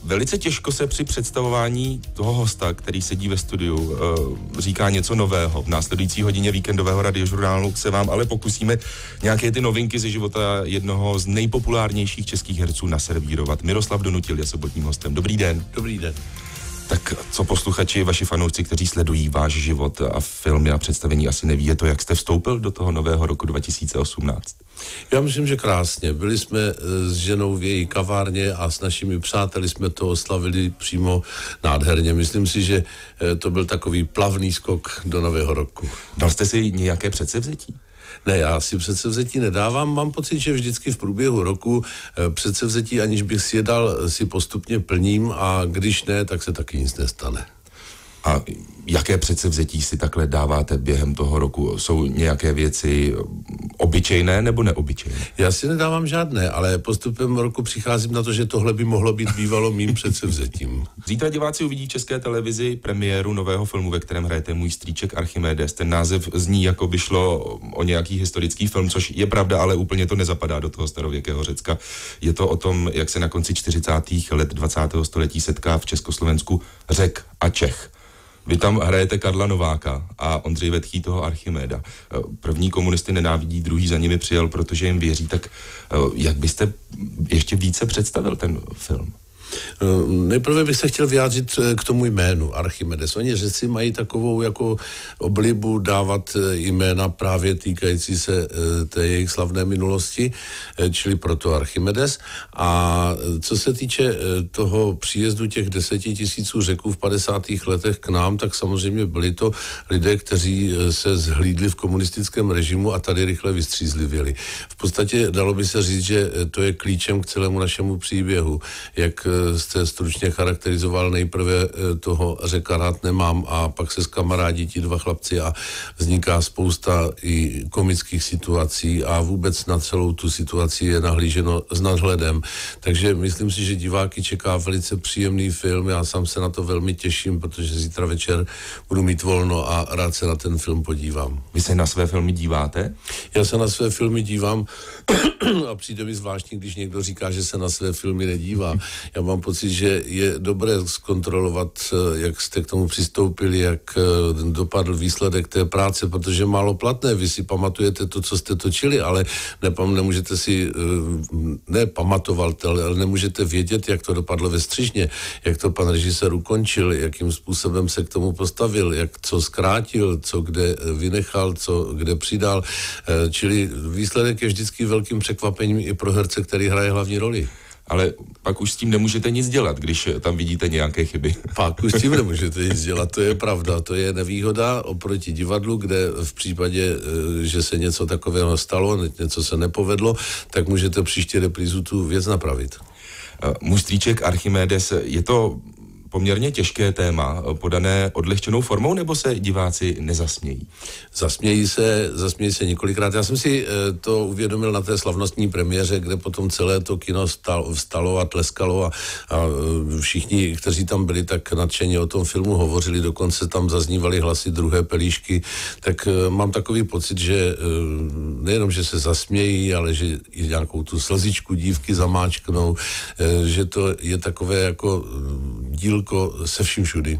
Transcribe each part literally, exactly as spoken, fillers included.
velice těžko se při představování toho hosta, který sedí ve studiu, uh, říká něco nového. V následující hodině víkendového radiožurnálu se vám ale pokusíme nějaké ty novinky ze života jednoho z nejpopulárnějších českých herců naservírovat. Miroslav Donutil je sobotním hostem. Dobrý den. Dobrý den. Tak co posluchači, vaši fanoušci, kteří sledují váš život a filmy a představení, asi neví, je to, jak jste vstoupil do toho nového roku dva tisíce osmnáct? Já myslím, že krásně. Byli jsme s ženou v její kavárně a s našimi přáteli jsme to oslavili přímo nádherně. Myslím si, že to byl takový plavný skok do nového roku. Dal jste si nějaké předsevzetí? Ne, já si předsevzetí nedávám. Mám pocit, že vždycky v průběhu roku předsevzetí, aniž bych si je dal, si postupně plním a když ne, tak se taky nic nestane. A jaké předsevzetí si takhle dáváte během toho roku? Jsou nějaké věci obyčejné nebo neobyčejné? Já si nedávám žádné, ale postupem roku přicházím na to, že tohle by mohlo být bývalo mým předsevzetím. Zítra diváci uvidí v České televizi premiéru nového filmu, ve kterém hrajete Můj strýček Archimedes. Ten název zní, jako by šlo o nějaký historický film, což je pravda, ale úplně to nezapadá do toho starověkého Řecka. Je to o tom, jak se na konci čtyřicátých let dvacátého století setká v Československu Řek a Čech. Vy tam hrajete Karla Nováka a Ondřej Vetchý toho Archiméda. První komunisty nenávidí, druhý za nimi přijel, protože jim věří. Tak jak byste ještě více představil ten film? Nejprve bych se chtěl vyjádřit k tomu jménu Archimedes. Oni Řeci mají takovou jako oblibu dávat jména právě týkající se té jejich slavné minulosti, čili proto Archimedes. A co se týče toho příjezdu těch deseti tisíců Řeků v padesátých letech k nám, tak samozřejmě byli to lidé, kteří se zhlídli v komunistickém režimu a tady rychle vystřízlivěli. V podstatě dalo by se říct, že to je klíčem k celému našemu příběhu, jak jste stručně charakterizoval, nejprve toho Řeka rád nemám a pak se skamarádí ti dva chlapci a vzniká spousta i komických situací a vůbec na celou tu situaci je nahlíženo s nadhledem. Takže myslím si, že diváky čeká velice příjemný film. Já sám se na to velmi těším, protože zítra večer budu mít volno a rád se na ten film podívám. Vy se na své filmy díváte? Já se na své filmy dívám a přijde mi zvláštní, když někdo říká, že se na své filmy nedívá. Já mám pocit, že je dobré zkontrolovat, jak jste k tomu přistoupili, jak dopadl výsledek té práce, protože málo platné. Vy si pamatujete to, co jste točili, ale nepam, nemůžete si, ne pamatoval, ale nemůžete vědět, jak to dopadlo ve střižně, jak to pan režisér ukončil, jakým způsobem se k tomu postavil, jak co zkrátil, co kde vynechal, co kde přidal. Čili výsledek je vždycky velkým překvapením i pro herce, který hraje hlavní roli. Ale pak už s tím nemůžete nic dělat, když tam vidíte nějaké chyby. Pak už s tím nemůžete nic dělat, to je pravda. To je nevýhoda oproti divadlu, kde v případě, že se něco takového stalo, něco se nepovedlo, tak můžete příště reprízu tu věc napravit. Můj strýček Archimedes, je to poměrně těžké téma, podané odlehčenou formou, nebo se diváci nezasmějí? Zasmějí se, zasmějí se několikrát. Já jsem si to uvědomil na té slavnostní premiéře, kde potom celé to kino stalo, vstalo a tleskalo a, a všichni, kteří tam byli, tak nadšeně o tom filmu hovořili, dokonce tam zaznívaly hlasy Druhé pelíšky, tak mám takový pocit, že nejenom, že se zasmějí, ale že i nějakou tu slzičku dívky zamáčknou, že to je takové jako díl se vším všudy.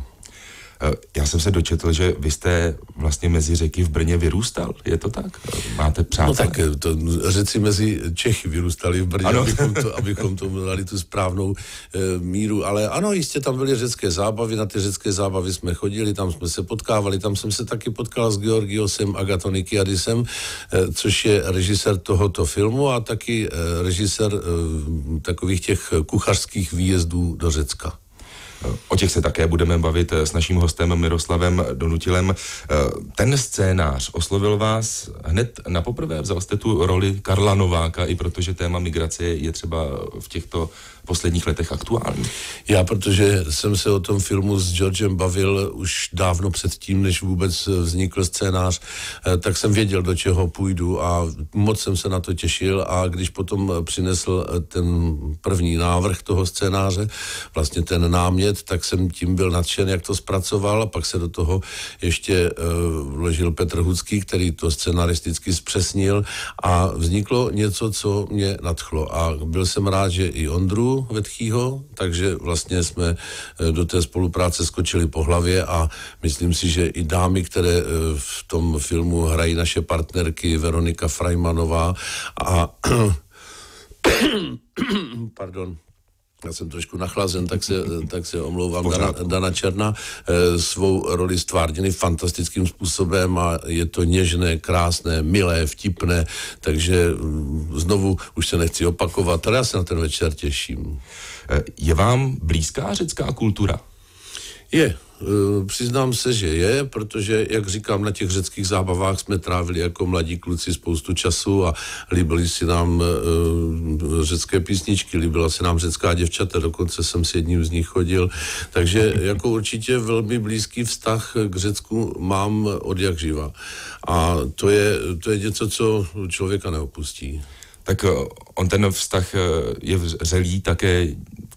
Já jsem se dočetl, že vy jste vlastně mezi Řeky v Brně vyrůstal, je to tak? Máte přátelé? No tak to, Řeci mezi Čechy vyrůstali v Brně, abychom, to, abychom tomu dali tu správnou e, míru, ale ano, jistě tam byly řecké zábavy, na ty řecké zábavy jsme chodili, tam jsme se potkávali, tam jsem se taky potkal s Georgiosem Agatonikiadisem, e, což je režisér tohoto filmu a taky e, režisér e, takových těch kuchařských výjezdů do Řecka. O těch se také budeme bavit s naším hostem Miroslavem Donutilem. Ten scénář oslovil vás hned na poprvé, vzal jste tu roli Karla Nováka, i protože téma migrace je třeba v těchto posledních letech aktuální. Já, protože jsem se o tom filmu s Georgem bavil už dávno předtím, než vůbec vznikl scénář, tak jsem věděl, do čeho půjdu a moc jsem se na to těšil a když potom přinesl ten první návrh toho scénáře, vlastně ten námět, tak jsem tím byl nadšen, jak to zpracoval a pak se do toho ještě uh, vložil Petr Hudský, který to scenaristicky zpřesnil a vzniklo něco, co mě nadchlo a byl jsem rád, že i Ondru Jirku Vetchýho, takže vlastně jsme do té spolupráce skočili po hlavě a myslím si, že i dámy, které v tom filmu hrají naše partnerky, Veronika Frajmanová a pardon, já jsem trošku nachlazen, tak se, tak se omlouvám, Dana, Dana Černá, e, svou roli stvárnili fantastickým způsobem a je to něžné, krásné, milé, vtipné, takže znovu už se nechci opakovat, ale já se na ten večer těším. Je vám blízká řecká kultura? Je. Přiznám se, že je, protože, jak říkám, na těch řeckých zábavách jsme trávili jako mladí kluci spoustu času a líbily si nám uh, řecké písničky, líbila se nám řecká děvčata, dokonce jsem s jedním z nich chodil, takže jako určitě velmi blízký vztah k Řecku mám od jak živa. A to je, to je něco, co člověka neopustí. Tak on ten vztah je vřelý také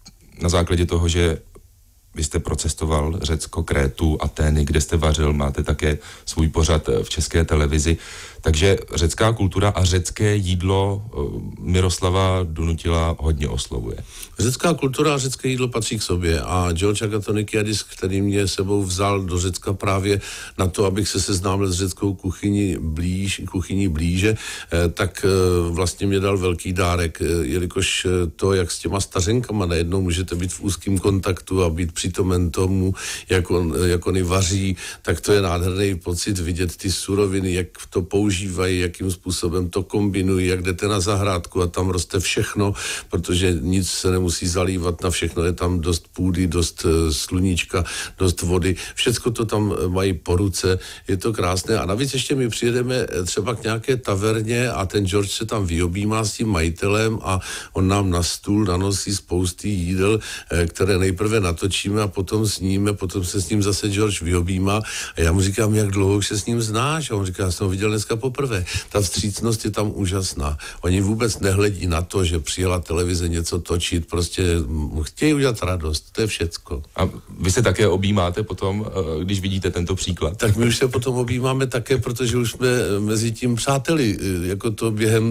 na základě toho, že vy jste procestoval Řecko, Krétu, Atény, kde jste vařil, máte také svůj pořad v České televizi. Takže řecká kultura a řecké jídlo Miroslava Donutila hodně oslovuje. Řecká kultura a řecké jídlo patří k sobě a George Agatonikiadis, který mě sebou vzal do Řecka právě na to, abych se seznámil s řeckou kuchyní blíž, kuchyní blíže, tak vlastně mě dal velký dárek, jelikož to, jak s těma stařenkama najednou můžete být v úzkém kontaktu a být přítomen tomu, jak, on, jak oni vaří, tak to je nádherný pocit vidět ty suroviny, jak to používají, jakým způsobem to kombinují, jak jdete na zahrádku a tam roste všechno, protože nic se nemusí zalívat, na všechno je tam dost půdy, dost sluníčka, dost vody, všecko to tam mají po ruce, je to krásné a navíc ještě my přijedeme třeba k nějaké taverně a ten George se tam vyobjímá s tím majitelem a on nám na stůl nanosí spousty jídel, které nejprve natočíme a potom sníme, potom se s ním zase George vyobjímá a já mu říkám, jak dlouho už se s ním znáš a on říká, já jsem ho viděl dneska poprvé. Ta vstřícnost je tam úžasná. Oni vůbec nehledí na to, že přijela televize něco točit, prostě chtějí udělat radost, to je všecko. A vy se také objímáte potom, když vidíte tento příklad? Tak my už se potom objímáme také, protože už jsme mezi tím přáteli, jako to během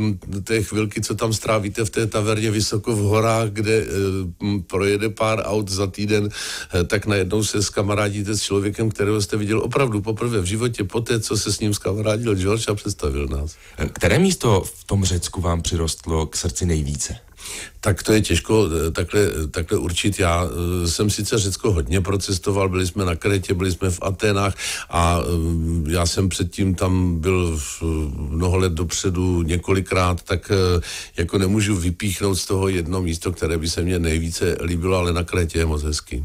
té chvilky, co tam strávíte v té taverně vysoko v horách, kde projede pár aut za týden, tak najednou se skamarádíte s člověkem, kterého jste viděl opravdu poprvé v životě, poté, co se s ním skamarádil George a představil nás. Které místo v tom Řecku vám přirostlo k srdci nejvíce? Tak to je těžko takhle, takhle určit. Já jsem sice Řecko hodně procestoval, byli jsme na Krétě, byli jsme v Aténách a já jsem předtím tam byl mnoho let dopředu několikrát, tak jako nemůžu vypíchnout z toho jedno místo, které by se mně nejvíce líbilo, ale na Krétě je moc hezký.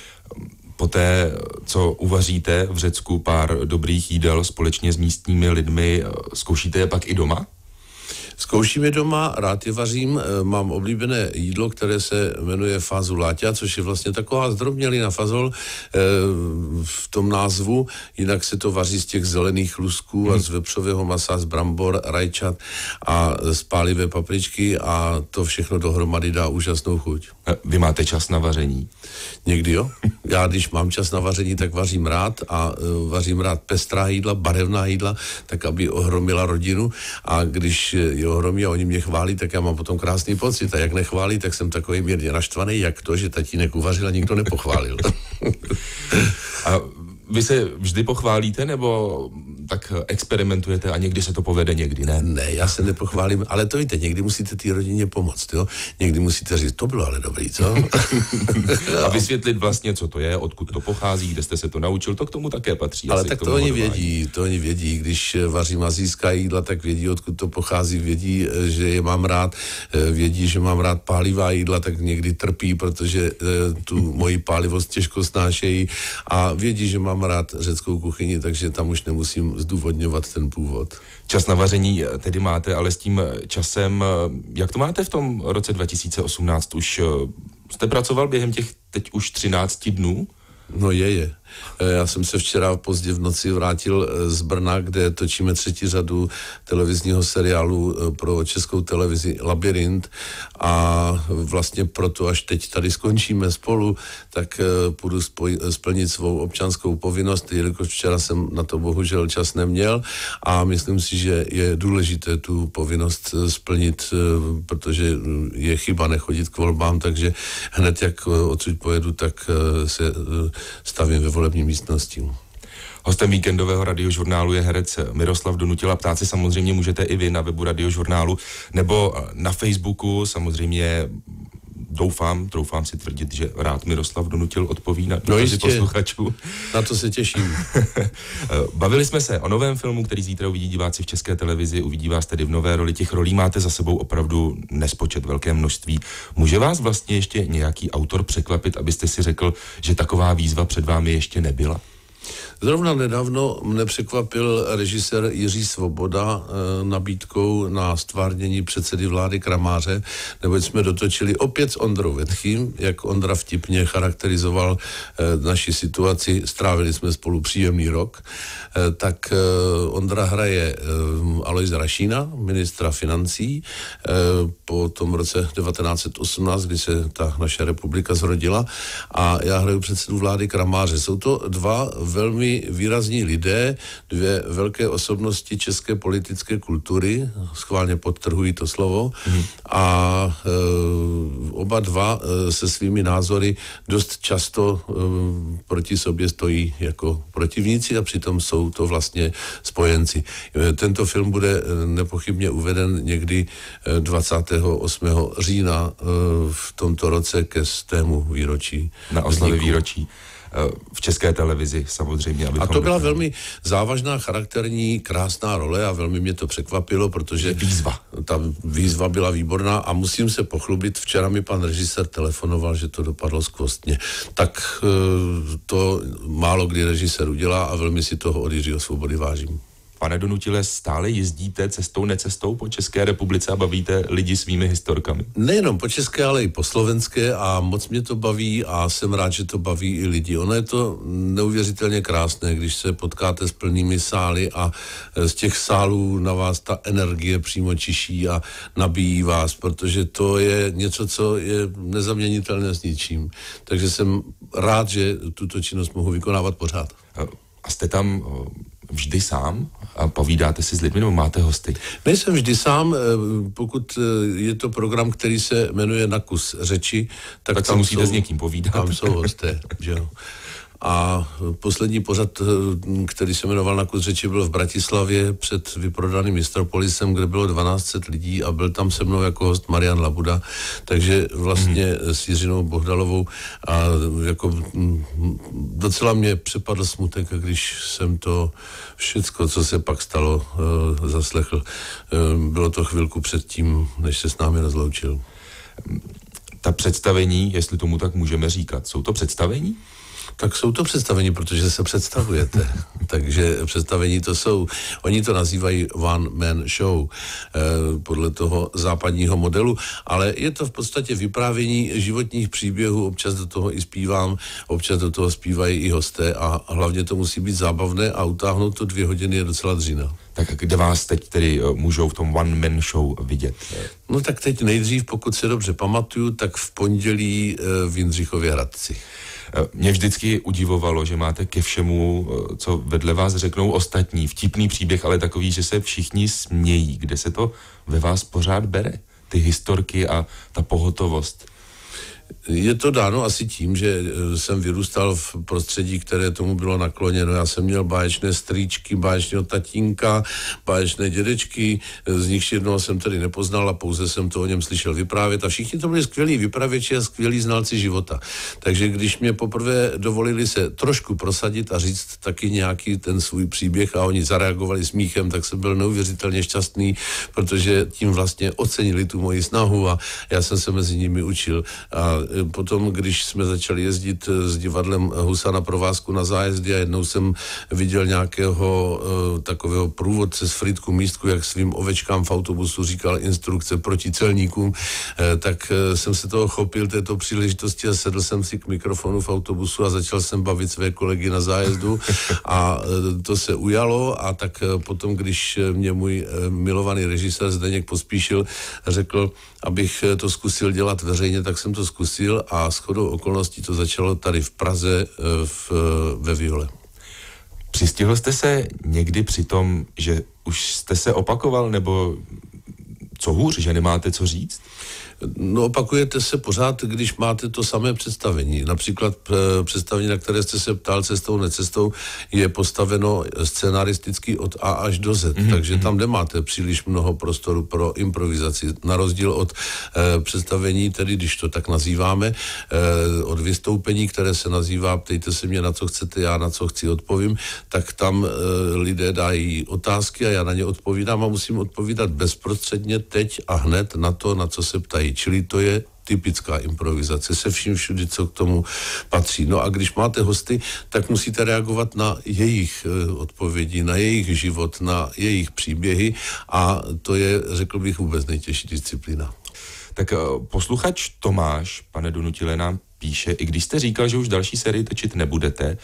Poté, co uvaříte v Řecku pár dobrých jídel společně s místními lidmi, zkoušíte je pak i doma? Zkouším je doma, rád je vařím, mám oblíbené jídlo, které se jmenuje fazuláťa, což je vlastně taková zdrobnělina fazol e, v tom názvu, jinak se to vaří z těch zelených lusků a z vepřového masa, z brambor, rajčat a z pálivé papričky a to všechno dohromady dá úžasnou chuť. Vy máte čas na vaření? Někdy jo. Já, když mám čas na vaření, tak vařím rád a uh, vařím rád pestrá jídla, barevná jídla, tak aby ohromila rodinu a když je ohromí a oni mě chválí, tak já mám potom krásný pocit a jak nechválí, tak jsem takový mírně naštvaný, jak to, že tatínek uvařil a nikdo nepochválil. A vy se vždy pochválíte, nebo tak experimentujete a někdy se to povede, někdy ne? Ne, já se nepochválím, ale to víte, někdy musíte té rodině pomoct, jo? Někdy musíte říct, to bylo ale dobrý, co? A vysvětlit vlastně, co to je, odkud to pochází, kde jste se to naučil, to k tomu také patří. Ale asi tak to oni vědí, to oni vědí, když vařím asijská jídla, tak vědí, odkud to pochází, vědí, že je mám rád, vědí, že mám rád pálivá jídla, tak někdy trpí, protože tu moji pálivost těžko snášejí a vědí, že mám rád řeckou kuchyni, takže tam už nemusím zdůvodňovat ten původ. Čas na vaření tedy máte, ale s tím časem, jak to máte v tom roce dva tisíce osmnáct? Už jste pracoval během těch teď už třinácti dnů? No je, je. Já jsem se včera pozdě v noci vrátil z Brna, kde točíme třetí řadu televizního seriálu pro Českou televizi Labyrint a vlastně proto, až teď tady skončíme spolu, tak půjdu spoj- splnit svou občanskou povinnost, jelikož včera jsem na to bohužel čas neměl a myslím si, že je důležité tu povinnost splnit, protože je chyba nechodit k volbám, takže hned jak odsud pojedu, tak se stavím ve volební místnosti. Hostem víkendového radiožurnálu je herec Miroslav Donutil. Ptát se samozřejmě můžete i vy na webu radiožurnálu nebo na Facebooku. Samozřejmě doufám, troufám si tvrdit, že rád Miroslav Donutil odpoví na dotazy posluchačů. Na to se těším. Bavili jsme se o novém filmu, který zítra uvidí diváci v České televizi. Uvidí vás tedy v nové roli. Těch rolí máte za sebou opravdu nespočet, velké množství. Může vás vlastně ještě nějaký autor překvapit, abyste si řekl, že taková výzva před vámi ještě nebyla? Zrovna nedávno mne překvapil režisér Jiří Svoboda e, nabídkou na stvárnění předsedy vlády Kramáře, neboť jsme dotočili opět s Ondrou Vetchým, jak Ondra vtipně charakterizoval e, naši situaci, strávili jsme spolu příjemný rok, e, tak e, Ondra hraje e, Alojza Rašína, ministra financí, e, po tom roce devatenáct set osmnáct, kdy se ta naše republika zrodila, a já hraju předsedu vlády Kramáře. Jsou to dva velmi výrazní lidé, dvě velké osobnosti české politické kultury, schválně podtrhují to slovo, mm. a e, oba dva e, se svými názory dost často e, proti sobě stojí jako protivníci a přitom jsou to vlastně spojenci. E, tento film bude nepochybně uveden někdy dvacátého osmého října e, v tomto roce ke stému výročí. Na oslavě výročí. V České televizi samozřejmě. A to byla velmi závažná, charakterní, krásná role a velmi mě to překvapilo, protože výzva. Ta výzva byla výborná a musím se pochlubit, včera mi pan režisér telefonoval, že to dopadlo skvostně. Tak to málo kdy režisér udělá a velmi si toho od Jiřího Svobody vážím. Pane Donutile, stále jezdíte cestou, necestou po České republice a bavíte lidi svými historkami? Nejenom po české, ale i po slovenské a moc mě to baví a jsem rád, že to baví i lidi. Ono je to neuvěřitelně krásné, když se potkáte s plnými sály a z těch sálů na vás ta energie přímo čiší a nabíjí vás, protože to je něco, co je nezaměnitelné s ničím. Takže jsem rád, že tuto činnost mohu vykonávat pořád. A jste tam vždy sám a povídáte si s lidmi, nebo máte hosty? Nejsem vždy sám, pokud je to program, který se jmenuje Na kus řeči, tak, tak tam se musíte jsou, s někým povídat. Tam jsou hosté, že jo. A poslední pořad, který se jmenoval Na kus řeči, byl v Bratislavě před vyprodaným Mistropolisem, kde bylo dvanáct set lidí a byl tam se mnou jako host Marian Labuda, takže vlastně hmm. s Jiřinou Bohdalovou a jako docela mě přepadl smutek, když jsem to všecko, co se pak stalo, zaslechl. Bylo to chvilku předtím, než se s námi rozloučil. Ta představení, jestli tomu tak můžeme říkat, jsou to představení? Tak jsou to představení, protože se představujete. Takže představení to jsou. Oni to nazývají one man show eh, podle toho západního modelu, ale je to v podstatě vyprávění životních příběhů, občas do toho i zpívám, občas do toho zpívají i hosté a hlavně to musí být zábavné a utáhnout to dvě hodiny je docela dřina. Tak kde vás teď tedy můžou v tom one man show vidět? No tak teď nejdřív, pokud se dobře pamatuju, tak v pondělí v Jindřichově Hradci. Mě vždycky udivovalo, že máte ke všemu, co vedle vás řeknou ostatní, vtipný příběh, ale takový, že se všichni smějí. Kde se to ve vás pořád bere? Ty historky a ta pohotovost. Je to dáno asi tím, že jsem vyrůstal v prostředí, které tomu bylo nakloněno. Já jsem měl báječné strýčky, báječného tatínka, báječné dědečky, z nich jednoho jsem tedy nepoznal a pouze jsem to o něm slyšel vyprávět a všichni to byli skvělí vypravěči a skvělí znalci života. Takže když mě poprvé dovolili se trošku prosadit a říct taky nějaký ten svůj příběh a oni zareagovali smíchem, tak jsem byl neuvěřitelně šťastný, protože tím vlastně ocenili tu moji snahu a já jsem se mezi nimi učil a potom, když jsme začali jezdit s divadlem Husa na provázku na zájezdy a jednou jsem viděl nějakého uh, takového průvodce z Frýdku Místku, jak svým ovečkám v autobusu říkal instrukce proti celníkům, uh, tak uh, jsem se toho chopil této příležitosti a sedl jsem si k mikrofonu v autobusu a začal jsem bavit své kolegy na zájezdu a uh, to se ujalo a tak uh, potom, když mě můj uh, milovaný režisér Zdeněk Pospíšil řekl, abych to zkusil dělat veřejně, tak jsem to zkusil a shodou okolností to začalo tady v Praze v, ve Viole. Přistihl jste se někdy při tom, že už jste se opakoval, nebo co hůř, že nemáte co říct? No, opakujete se pořád, když máte to samé představení. Například představení, na které jste se ptal cestou, necestou, je postaveno scenaristicky od A až do Z, mm-hmm. takže tam nemáte příliš mnoho prostoru pro improvizaci. Na rozdíl od eh, představení, tedy když to tak nazýváme, eh, od vystoupení, které se nazývá ptejte se mě, na co chcete, já na co chci odpovím, tak tam eh, lidé dají otázky a já na ně odpovídám a musím odpovídat bezprostředně teď a hned na to, na co se ptají. Čili to je typická improvizace se vším všude, co k tomu patří. No a když máte hosty, tak musíte reagovat na jejich uh, odpovědi, na jejich život, na jejich příběhy a to je, řekl bych, vůbec nejtěžší disciplína. Tak uh, posluchač Tomáš, pane Donutile, nám píše, i když jste říkal, že už další sérii točit nebudete,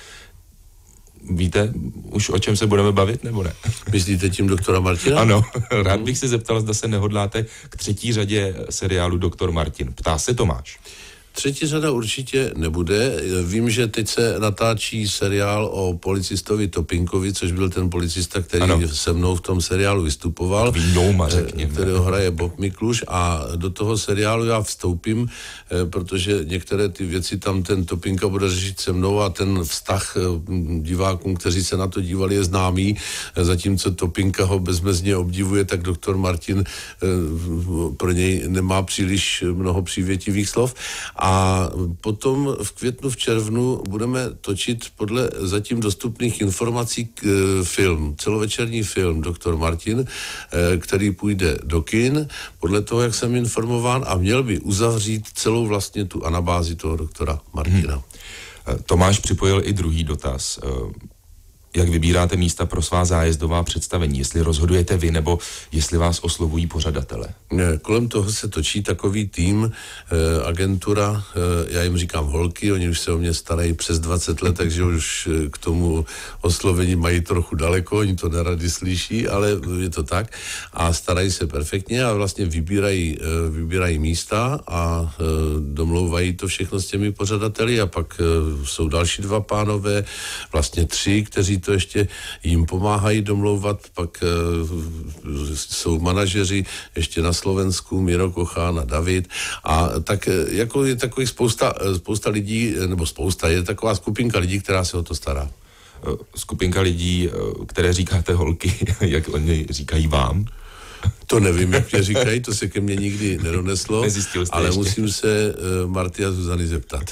víte už, o čem se budeme bavit, nebo ne? Myslíte tím doktora Martina? Ano, rád bych se zeptal, zda se nehodláte k třetí řadě seriálu Doktor Martin. Ptá se Tomáš. Třetí řada určitě nebude. Vím, že teď se natáčí seriál o policistovi Topinkovi, což byl ten policista, který ano. se mnou v tom seriálu vystupoval, Vínoma, řekněme. kterého hraje Bob Mikluš a do toho seriálu já vstoupím, protože některé ty věci tam ten Topinka bude řešit se mnou a ten vztah divákům, kteří se na to dívali, je známý. Zatímco Topinka ho bezmezně obdivuje, tak doktor Martin pro něj nemá příliš mnoho přívětivých slov. A potom v květnu, v červnu budeme točit podle zatím dostupných informací k, e, film, celovečerní film Doktor Martin, e, který půjde do kin, podle toho, jak jsem informován, a měl by uzavřít celou vlastně tu anabázi toho doktora Martina. Hmm. Tomáš připojil i druhý dotaz. Jak vybíráte místa pro svá zájezdová představení? Jestli rozhodujete vy, nebo jestli vás oslovují pořadatele? Kolem toho se točí takový tým, eh, agentura, eh, já jim říkám holky, oni už se o mě starají přes dvacet let, takže už k tomu oslovení mají trochu daleko, oni to neradi slyší, ale je to tak. A starají se perfektně a vlastně vybírají, eh, vybírají místa a eh, domlouvají to všechno s těmi pořadateli a pak eh, jsou další dva pánové, vlastně tři, kteří to ještě jim pomáhají domlouvat, pak uh, jsou manažeři ještě na Slovensku, Miro Kochán a David a tak jako je takových spousta, spousta lidí, nebo spousta, je taková skupinka lidí, která se o to stará. Skupinka lidí, které říkáte holky, jak oni říkají vám? To nevím, jak mě říkají, to se ke mně nikdy nedoneslo, ale ještě. Musím se uh, Marty a Zuzany zeptat.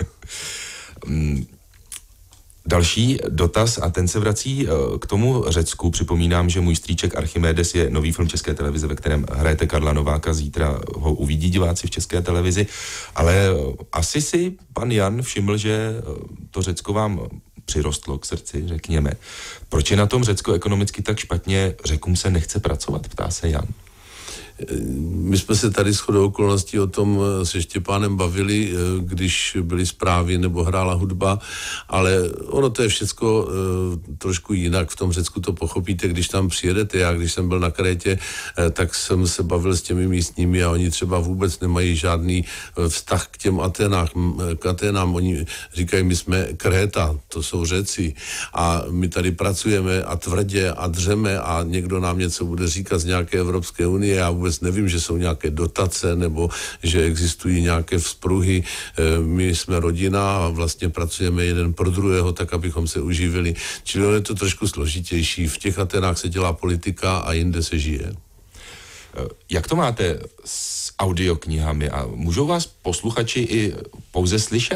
Další dotaz a ten se vrací k tomu Řecku. Připomínám, že Můj strýček Archimedes je nový film České televize, ve kterém hrajete Karla Nováka. Zítra ho uvidí diváci v České televizi. Ale asi si pan Jan všiml, že to Řecko vám přirostlo k srdci, řekněme. Proč je na tom Řecko ekonomicky tak špatně? Řekům se nechce pracovat, ptá se Jan. My jsme se tady shodou okolností o tom se Štěpánem bavili, když byly zprávy nebo hrála hudba, ale ono to je všecko trošku jinak. V tom Řecku to pochopíte, když tam přijedete. Já, když jsem byl na Krétě, tak jsem se bavil s těmi místními a oni třeba vůbec nemají žádný vztah k těm Atenách, k Atenám. Oni říkají, my jsme Kréta, to jsou Řeci a my tady pracujeme a tvrdě a dřeme a někdo nám něco bude říkat z nějaké Evropské unie. Já vůbec nevím, že jsou nějaké dotace nebo že existují nějaké vzpruhy. My jsme rodina a vlastně pracujeme jeden pro druhého tak, abychom se uživili. Čili je to trošku složitější. V těch Atenách se dělá politika a jinde se žije. Jak to máte s audioknihami? A můžou vás posluchači i pouze slyšet?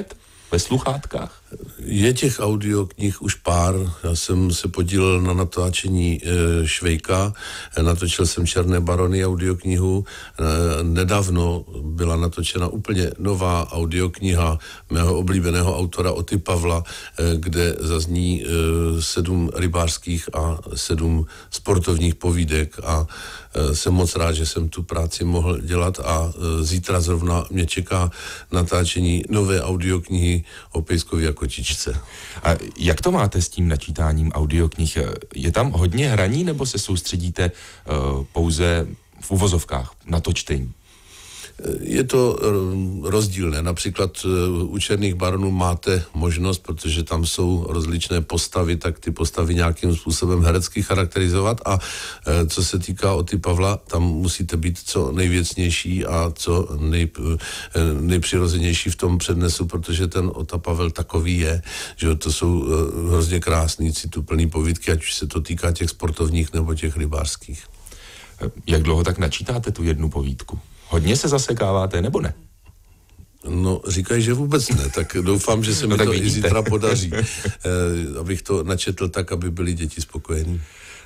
ve sluchátkách? Je těch audioknih už pár. Já jsem se podílel na natáčení e, Švejka, natočil jsem Černé barony audioknihu. E, nedávno byla natočena úplně nová audiokniha mého oblíbeného autora Oty Pavla, e, kde zazní e, sedm rybářských a sedm sportovních povídek a e, jsem moc rád, že jsem tu práci mohl dělat a e, zítra zrovna mě čeká natáčení nové audioknihy o Pejskovi a kočičce. A jak to máte s tím načítáním audioknih? Je tam hodně hraní, nebo se soustředíte uh, pouze v uvozovkách na to čtení? Je to rozdílné. Například u Černých baronů máte možnost, protože tam jsou rozličné postavy, tak ty postavy nějakým způsobem herecky charakterizovat a co se týká Oty Pavla, tam musíte být co nejvěcnější a co nej, nejpřirozenější v tom přednesu, protože ten Ota Pavel takový je, že to jsou hrozně krásný, cituplný povídky, ať už se to týká těch sportovních nebo těch rybářských. Jak dlouho tak načítáte tu jednu povídku? Hodně se zasekáváte, nebo ne? No, říkají, že vůbec ne, tak doufám, že se mi no, to vidíte. I zítra podaří, eh, abych to načetl tak, aby byli děti spokojení.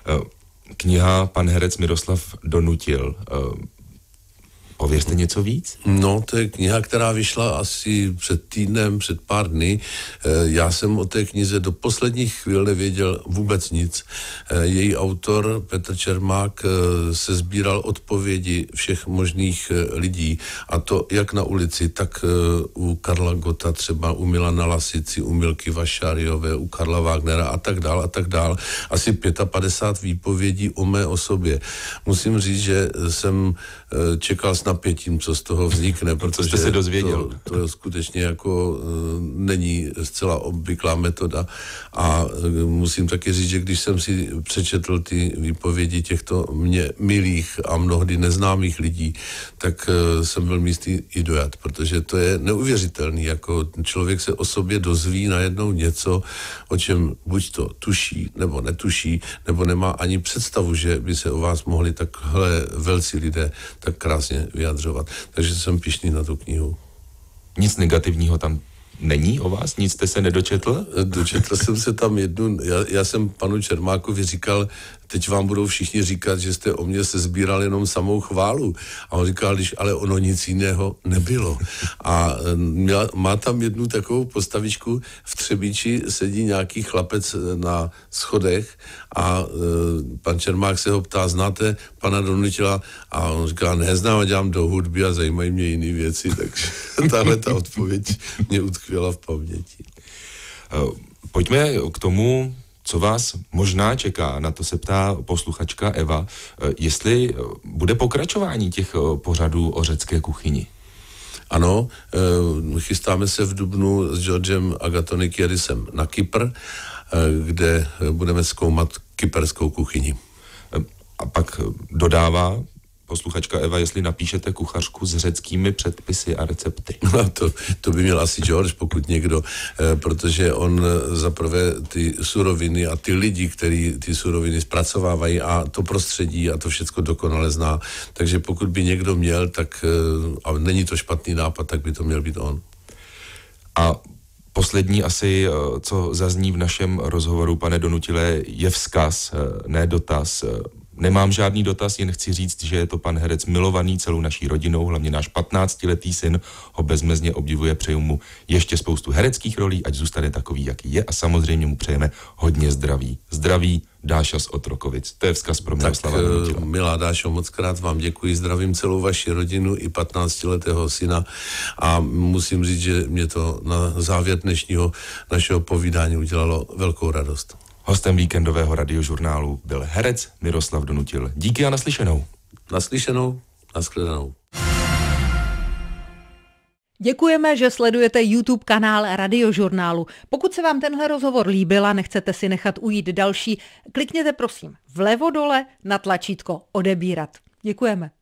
Kniha Pan herec Miroslav donutil. Pověřte něco víc? No, to je kniha, která vyšla asi před týdnem, před pár dny. Já jsem o té knize do posledních chvíl nevěděl vůbec nic. Její autor Petr Čermák se sbíral odpovědi všech možných lidí, a to jak na ulici, tak u Karla Gotta, třeba u Milana Lasici, u Milky Vašáriové, u Karla Wagnera a tak dál a tak dál. Asi padesát pět výpovědí o mé osobě. Musím říct, že jsem čekal s napětím, co z toho vznikne, protože jste se dozvěděl. To, to skutečně jako uh, není zcela obvyklá metoda a uh, musím taky říct, že když jsem si přečetl ty výpovědi těchto mě milých a mnohdy neznámých lidí, tak uh, jsem byl místý i dojat, protože to je neuvěřitelný, jako člověk se o sobě dozví najednou něco, o čem buď to tuší, nebo netuší, nebo nemá ani představu, že by se o vás mohli takhle velcí lidé tak krásně vyjadřovat. Takže jsem pyšný na tu knihu. Nic negativního tam není o vás? Nic jste se nedočetl? Dočetl jsem se tam jednu, já, já jsem panu Čermákovi říkal, teď vám budou všichni říkat, že jste o mě se sbíral jenom samou chválu. A on říkal, když ale ono nic jiného nebylo. A měla, má tam jednu takovou postavičku, v Třebíči sedí nějaký chlapec na schodech a e, pan Čermák se ho ptá, znáte pana Donutila? A on říká, neznám, dělám do hudby a zajímají mě jiné věci, takže tahle ta odpověď mě utkvěla v paměti. Pojďme k tomu, co vás možná čeká, na to se ptá posluchačka Eva, jestli bude pokračování těch pořadů o řecké kuchyni. Ano, chystáme se v dubnu s Georgem Agathonikiadisem na Kypr, kde budeme zkoumat kyperskou kuchyni. A pak dodává posluchačka Eva, jestli napíšete kuchařku s řeckými předpisy a recepty. No, to, to by měl asi George, pokud někdo, eh, protože on zaprvé ty suroviny a ty lidi, kteří ty suroviny zpracovávají a to prostředí a to všecko dokonale zná. Takže pokud by někdo měl, tak, eh, a není to špatný nápad, tak by to měl být on. A poslední asi, co zazní v našem rozhovoru, pane Donutile, je vzkaz, ne dotaz. Nemám žádný dotaz, jen chci říct, že je to pan herec milovaný celou naší rodinou, hlavně náš patnáctiletý syn ho bezmezně obdivuje, přeju mu ještě spoustu hereckých rolí, ať zůstane takový, jaký je, a samozřejmě mu přejeme hodně zdraví. Zdraví Dáša z Otrokovic. To je vzkaz pro Miroslava Donutila. Milá Dášo, moc krát vám děkuji, zdravím celou vaši rodinu i patnáctiletého syna a musím říct, že mě to na závěr dnešního našeho povídání udělalo velkou radost. Hostem víkendového radiožurnálu byl herec Miroslav Donutil. Díky a naslyšenou. Naslyšenou, nashledanou. Děkujeme, že sledujete YouTube kanál Radiožurnálu. Pokud se vám tenhle rozhovor líbil a nechcete si nechat ujít další, klikněte prosím vlevo dole na tlačítko odebírat. Děkujeme.